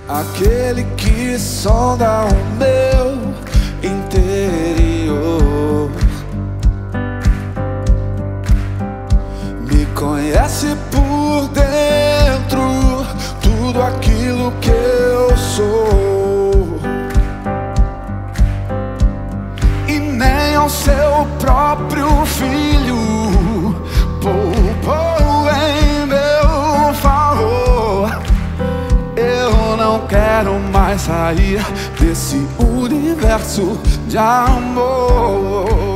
aquele que sonda o meu interior, me conhece por dentro, tudo aquilo que eu sou, e nem ao seu próprio filho poupou em meu favor. Eu não quero mais sair desse universo de amor.